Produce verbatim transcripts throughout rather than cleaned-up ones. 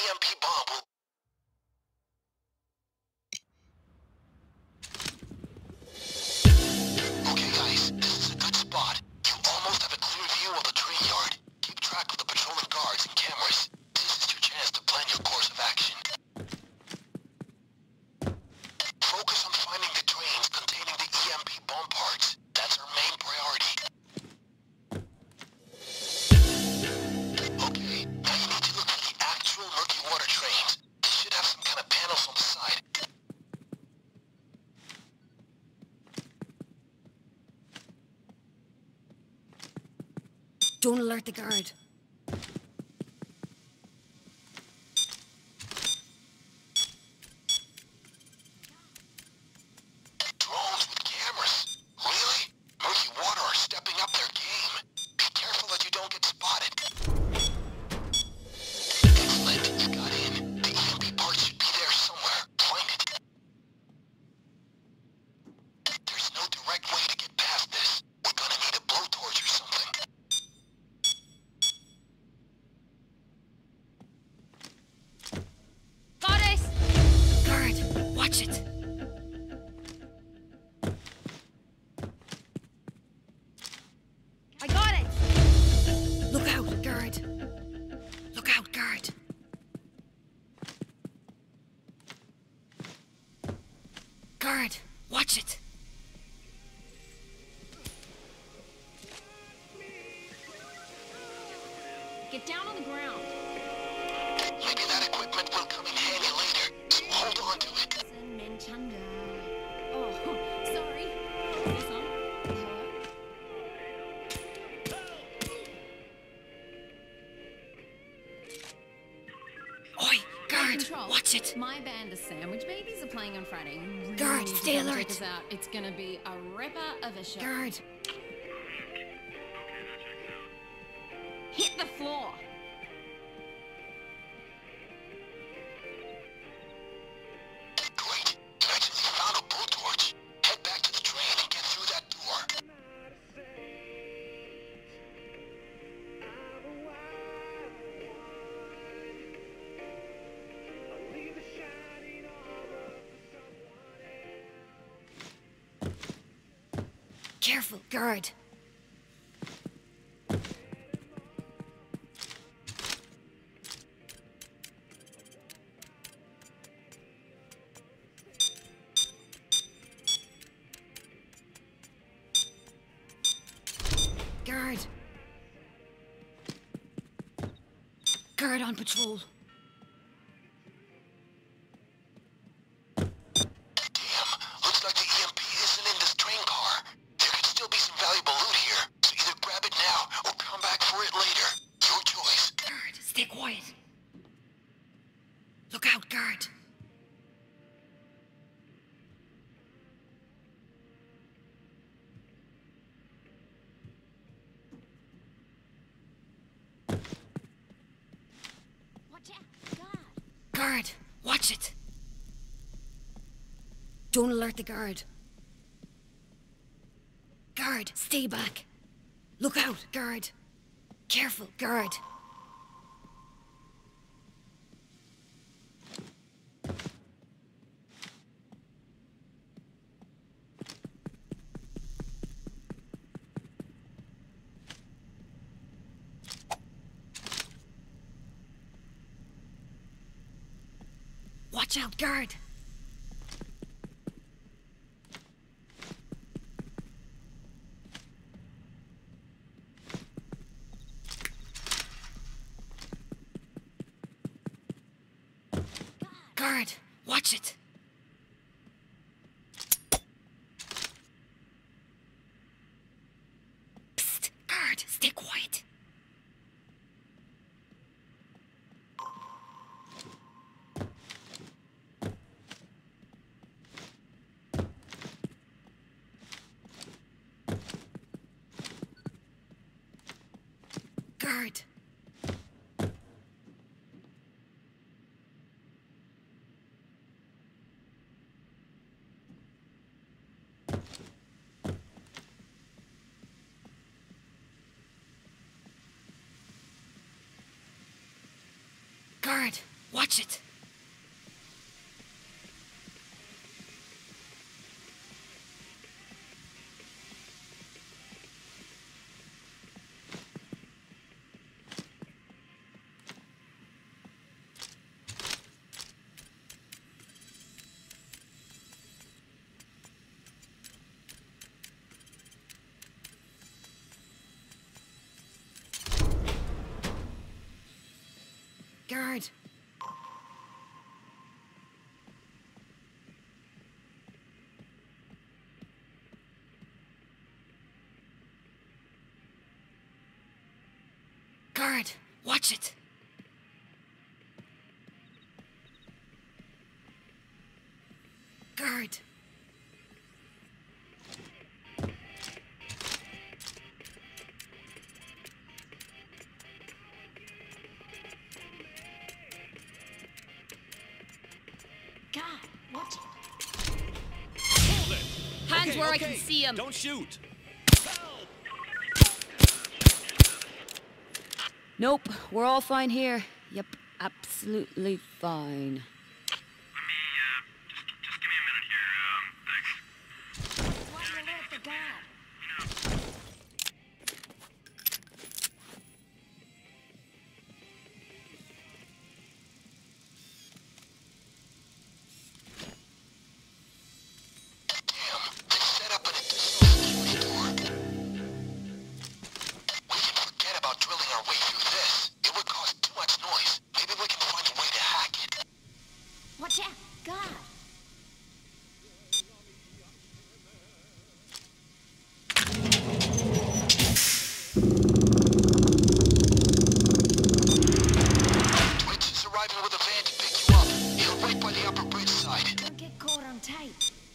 M P bomb will... Okay, guys, this is a good spot. You almost have a clear view of the train yard. Keep track of the patrolling guards and cameras. This is your chance to plan your course of action. Focus on finding the trains containing the E M P bomb parts. That's our main priority. Okay, now you need to look for the actual murky water trains. They should have some kind of panels on the side. Don't alert the guard. Drones with cameras. Really? Murky Water are stepping up their game. Be careful that you don't get spotted. Excellent. You got in. The E M P part should be there somewhere. Find it. There's no direct way to get past this. We're gonna need a blowtorch or something. Got it! Guard, watch it. I got it! Look out, guard. Look out, guard. Guard, watch it. Get down on the ground. Maybe that equipment will come in handy later, so hold on to it. Oh, sorry. This on? Hello? Oi, guard, Control. watch it. My band, the Sandwich Babies, are playing on Friday. You really Guard, need to stay come alert. check us out. It's gonna be a ripper of a show. Guard, Hit the floor. Great. You actually found a blowtorch. Head back to the train and get through that door. careful, guard. Guard. Guard on patrol. Damn, looks like the E M P isn't in this train car. There could still be some valuable loot here, so either grab it now or come back for it later. Your choice. Guard, stay quiet. Look out, guard. Watch out, guard. Guard, watch it. Don't alert the guard. Guard, stay back. Look out, guard. Careful, guard. Watch out, guard. Guard, watch it. Psst, guard, stay quiet. Guard. Guard, watch it. Guard. Guard, watch it. Guard. God, watch it. Hold it. Hands Okay, where I okay. can see him. Don't shoot. Nope, we're all fine here. Yep, absolutely fine. Why you alert the guard? Damn, they set up an explosive door. We can forget about drilling our way through this. It would cause too much noise. Maybe we can find a way to hack it. Watch out, guard. Twitch is arriving with a van to pick you up. He'll wait by the upper bridge side. Don't get caught on tape.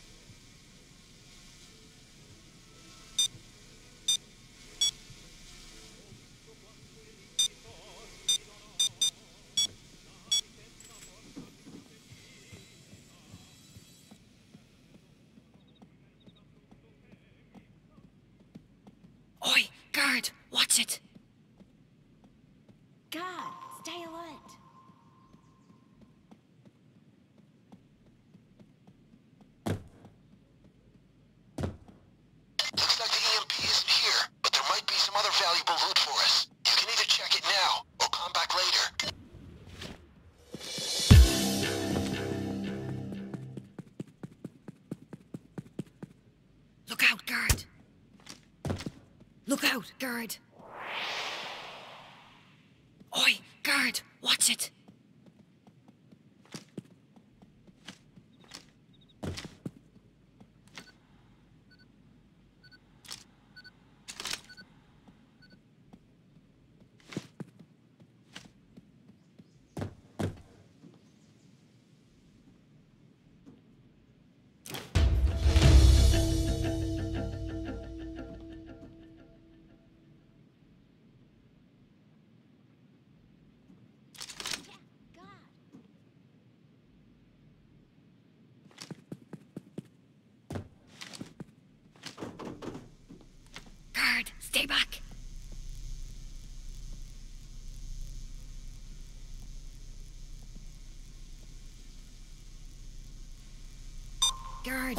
Oi, guard, watch it. Guard, stay alert. Looks like the E M P isn't here, but there might be some other valuable loot for us. You can either check it now, or come back later. Look out, guard. Look out, guard. Oi, guard, watch it. Guard. Guard, stay back. Guard.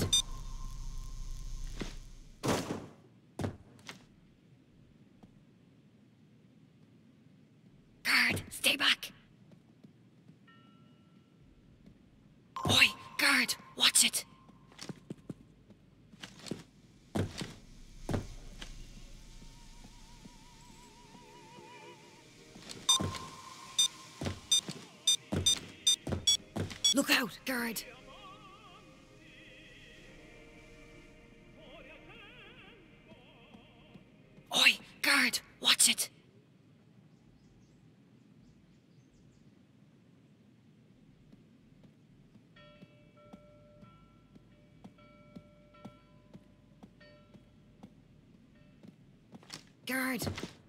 Guard, stay back. Oi, guard, watch it. Look out, guard. Oi, guard, watch it. Guard.